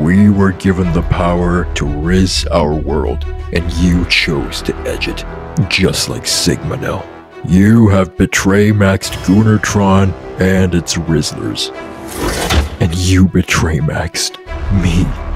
We were given the power to rizz our world, and you chose to edge it, just like Sigma now. You have betray-maxed Goonertron and its Rizzlers. And you betray-maxed me.